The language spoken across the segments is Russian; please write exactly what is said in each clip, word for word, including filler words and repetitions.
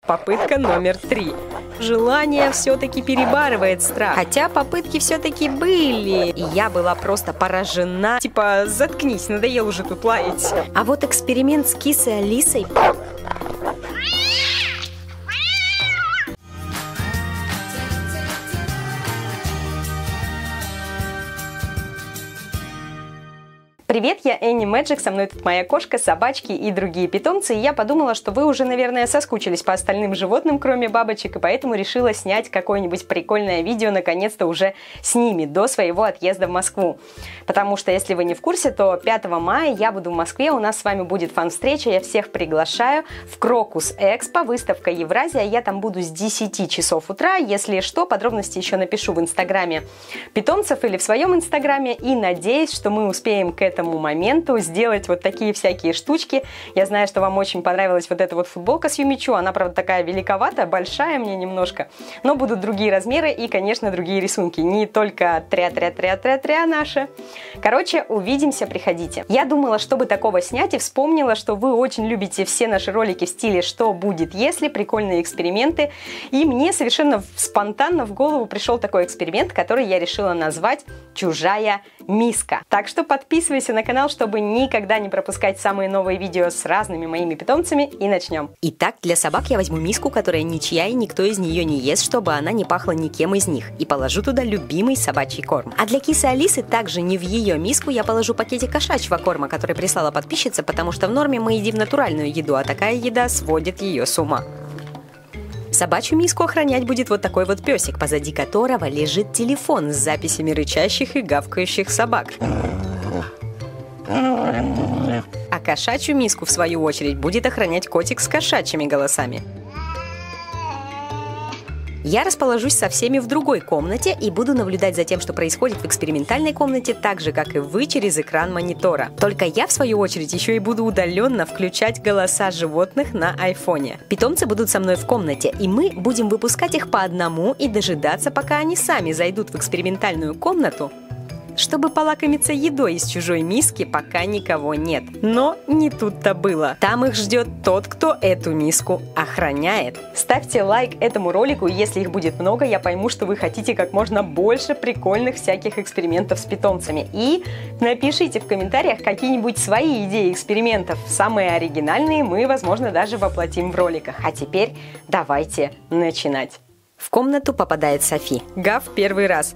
Попытка номер три. Желание все-таки перебарывает страх. Хотя попытки все-таки были. И я была просто поражена. Типа, заткнись, надоело уже тут лаять. А вот эксперимент с кисой Алисой... Привет, я Энни Мэджик, со мной тут моя кошка, собачки и другие питомцы, и я подумала, что вы уже, наверное, соскучились по остальным животным, кроме бабочек, и поэтому решила снять какое-нибудь прикольное видео, наконец-то уже с ними, до своего отъезда в Москву. Потому что, если вы не в курсе, то пятого мая я буду в Москве, у нас с вами будет фан-встреча, я всех приглашаю в Крокус Экспо, выставка Евразия, я там буду с десяти часов утра, если что, подробности еще напишу в инстаграме питомцев или в своем инстаграме, и надеюсь, что мы успеем к этому моменту сделать вот такие всякие штучки. Я знаю, что вам очень понравилась вот эта вот футболка с Юмичу, она, правда, такая великоватая, большая мне немножко, но будут другие размеры и, конечно, другие рисунки, не только тря-тря-тря-тря-тря наши. Короче, увидимся, приходите. Я думала, чтобы такого снять, и вспомнила, что вы очень любите все наши ролики в стиле «Что будет, если?», прикольные эксперименты, и мне совершенно спонтанно в голову пришел такой эксперимент, который я решила назвать «Чужая миска». Так что подписывайся на канал, чтобы никогда не пропускать самые новые видео с разными моими питомцами, и начнем. Итак, для собак я возьму миску, которая ничья и никто из нее не ест, чтобы она не пахла никем из них, и положу туда любимый собачий корм. А для кисы Алисы также не в ее миску я положу пакетик кошачьего корма, который прислала подписчица, потому что в норме мы едим натуральную еду, а такая еда сводит ее с ума. Собачью миску охранять будет вот такой вот песик, позади которого лежит телефон с записями рычащих и гавкающих собак. А кошачью миску, в свою очередь, будет охранять котик с кошачьими голосами. Я расположусь со всеми в другой комнате и буду наблюдать за тем, что происходит в экспериментальной комнате, так же, как и вы, через экран монитора. Только я, в свою очередь, еще и буду удаленно включать голоса животных на айфоне. Питомцы будут со мной в комнате, и мы будем выпускать их по одному и дожидаться, пока они сами зайдут в экспериментальную комнату, чтобы полакомиться едой из чужой миски, пока никого нет. Но не тут-то было. Там их ждет тот, кто эту миску охраняет. Ставьте лайк этому ролику, если их будет много, я пойму, что вы хотите как можно больше прикольных всяких экспериментов с питомцами. И напишите в комментариях какие-нибудь свои идеи экспериментов. Самые оригинальные мы, возможно, даже воплотим в роликах. А теперь давайте начинать. В комнату попадает Софи. Гав первый раз.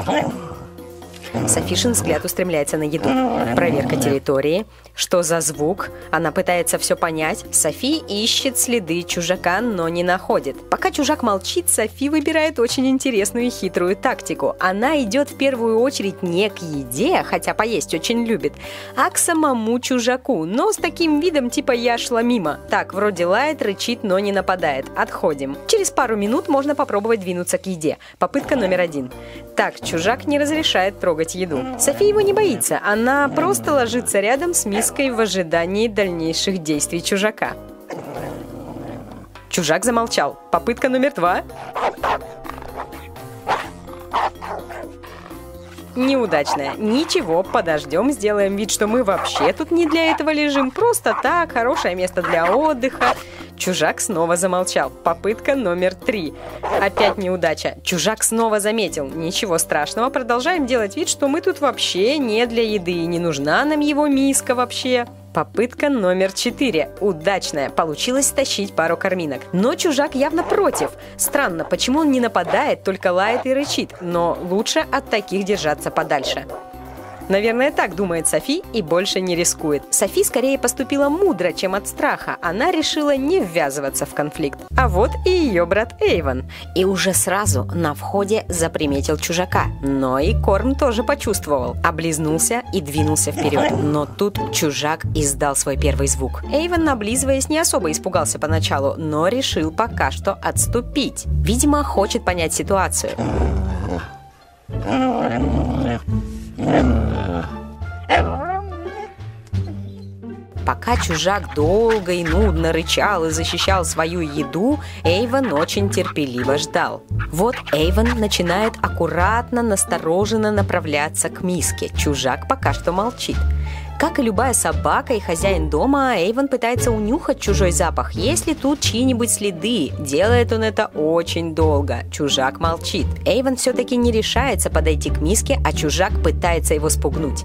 Софишин взгляд устремляется на еду. Проверка территории. Что за звук? Она пытается все понять. Софи ищет следы чужака, но не находит. Пока чужак молчит, Софи выбирает очень интересную и хитрую тактику. Она идет в первую очередь не к еде, хотя поесть очень любит, а к самому чужаку, но с таким видом типа «я шла мимо». Так, вроде лает, рычит, но не нападает. Отходим. Через пару минут можно попробовать двинуться к еде. Попытка номер один. Так, чужак не разрешает трогать еду. Софи его не боится, она просто ложится рядом с миской в ожидании дальнейших действий чужака. Чужак замолчал. Попытка номер два. Неудачная. Ничего, подождем, сделаем вид, что мы вообще тут не для этого лежим. Просто так, хорошее место для отдыха. Чужак снова замолчал. Попытка номер три. Опять неудача. Чужак снова заметил. Ничего страшного, продолжаем делать вид, что мы тут вообще не для еды, и не нужна нам его миска вообще. Попытка номер четыре. Удачная. Получилось стащить пару корминок. Но чужак явно против. Странно, почему он не нападает, только лает и рычит. Но лучше от таких держаться подальше. Наверное, так думает Софи и больше не рискует. Софи скорее поступила мудро, чем от страха. Она решила не ввязываться в конфликт. А вот и ее брат Эйвен. И уже сразу на входе заприметил чужака. Но и корм тоже почувствовал. Облизнулся и двинулся вперед. Но тут чужак издал свой первый звук. Эйвен, облизываясь, не особо испугался поначалу, но решил пока что отступить. Видимо, хочет понять ситуацию. Пока чужак долго и нудно рычал и защищал свою еду, Эйвен очень терпеливо ждал. Вот Эйвен начинает аккуратно, настороженно направляться к миске. Чужак пока что молчит. Как и любая собака и хозяин дома, Эйвен пытается унюхать чужой запах, есть ли тут чьи-нибудь следы. Делает он это очень долго. Чужак молчит. Эйвен все-таки не решается подойти к миске, а чужак пытается его спугнуть.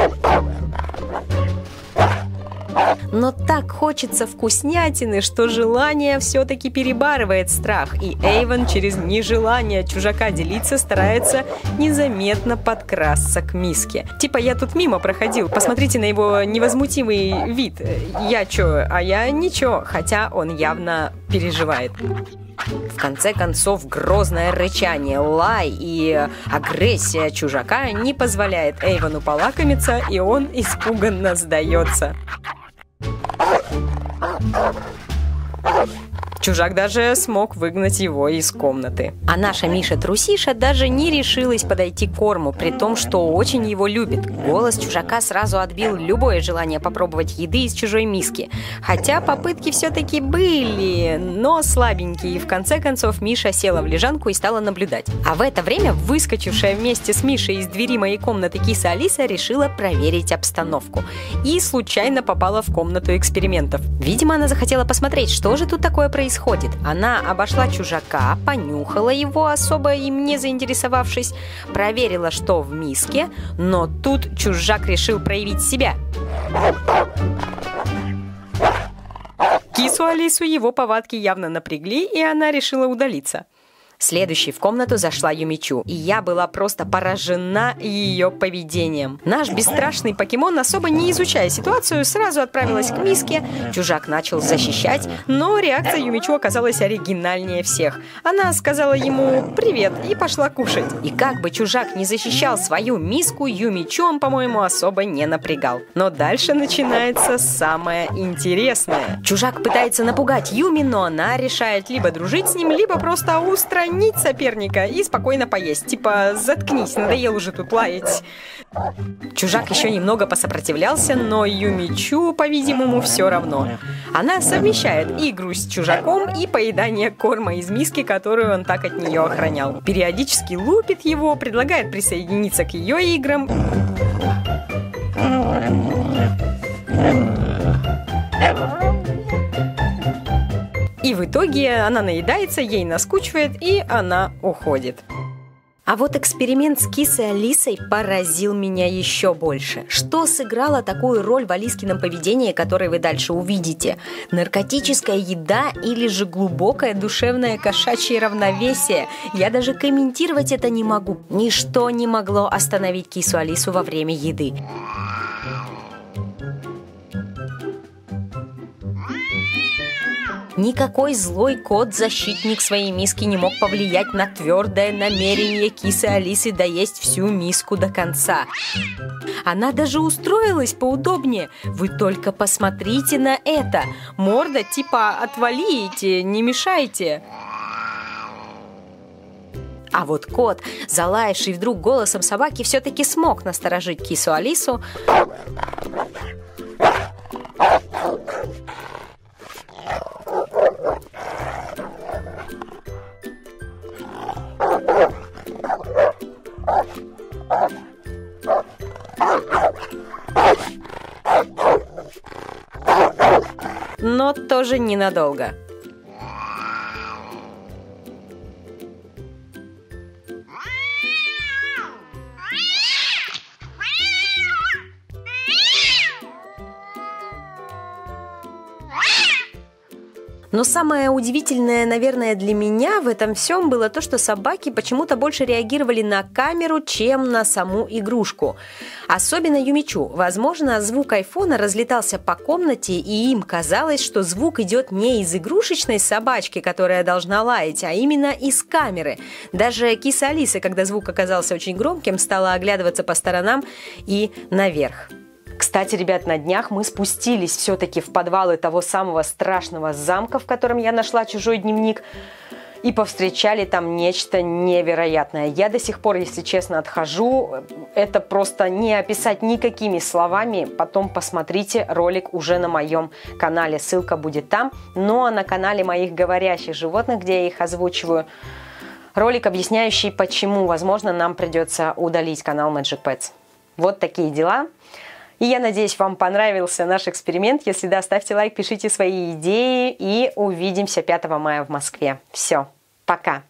Но так хочется вкуснятины, что желание все-таки перебарывает страх, и Эйвен через нежелание чужака делиться старается незаметно подкрасться к миске. Типа я тут мимо проходил, посмотрите на его невозмутимый вид. Я чё, а я ничего, хотя он явно переживает. В конце концов, грозное рычание, лай и агрессия чужака не позволяет Эйвену полакомиться, и он испуганно сдается. Чужак даже смог выгнать его из комнаты. А наша Миша-трусиша даже не решилась подойти к корму, при том, что очень его любит. Голос чужака сразу отбил любое желание попробовать еды из чужой миски. Хотя попытки все-таки были, но слабенькие. И в конце концов Миша села в лежанку и стала наблюдать. А в это время выскочившая вместе с Мишей из двери моей комнаты киса Алиса решила проверить обстановку. И случайно попала в комнату экспериментов. Видимо, она захотела посмотреть, что же тут такое происходит. Она обошла чужака, понюхала его, особо им не заинтересовавшись, проверила, что в миске, но тут чужак решил проявить себя. Кису Алису его повадки явно напрягли, и она решила удалиться. Следующей в комнату зашла Юмичу, и я была просто поражена ее поведением. Наш бесстрашный покемон, особо не изучая ситуацию, сразу отправилась к миске. Чужак начал защищать, но реакция Юмичу оказалась оригинальнее всех. Она сказала ему «привет» и пошла кушать. И как бы чужак не защищал свою миску, Юмичу он, по-моему, особо не напрягал. Но дальше начинается самое интересное. Чужак пытается напугать Юми, но она решает либо дружить с ним, либо просто устранить соперника и спокойно поесть. Типа, заткнись, надоел уже тут лаять. Чужак еще немного посопротивлялся, но Юмичу, по-видимому, все равно. Она совмещает игру с чужаком и поедание корма из миски, которую он так от нее охранял. Периодически лупит его, предлагает присоединиться к ее играм. И в итоге она наедается, ей наскучивает, и она уходит. А вот эксперимент с кисой Алисой поразил меня еще больше. Что сыграло такую роль в Алискином поведении, которое вы дальше увидите? Наркотическая еда или же глубокое душевное кошачье равновесие? Я даже комментировать это не могу. Ничто не могло остановить кису Алису во время еды. Никакой злой кот-защитник своей миски не мог повлиять на твердое намерение кисы Алисы доесть всю миску до конца. Она даже устроилась поудобнее. Вы только посмотрите на это. Морда типа «отвалите, не мешайте». А вот кот, залаявший вдруг голосом собаки, все-таки смог насторожить кису Алису. Но тоже ненадолго. Но самое удивительное, наверное, для меня в этом всем было то, что собаки почему-то больше реагировали на камеру, чем на саму игрушку. Особенно Юмичу. Возможно, звук айфона разлетался по комнате, и им казалось, что звук идет не из игрушечной собачки, которая должна лаять, а именно из камеры. Даже киса Алиса, когда звук оказался очень громким, стала оглядываться по сторонам и наверх. Кстати, ребят, на днях мы спустились все-таки в подвалы того самого страшного замка, в котором я нашла чужой дневник, и повстречали там нечто невероятное. Я до сих пор, если честно, отхожу. Это просто не описать никакими словами. Потом посмотрите ролик уже на моем канале. Ссылка будет там. Ну а на канале моих говорящих животных, где я их озвучиваю, ролик, объясняющий, почему, возможно, нам придется удалить канал Magic Pets. Вот такие дела. И я надеюсь, вам понравился наш эксперимент. Если да, ставьте лайк, пишите свои идеи и увидимся пятого мая в Москве. Все, пока!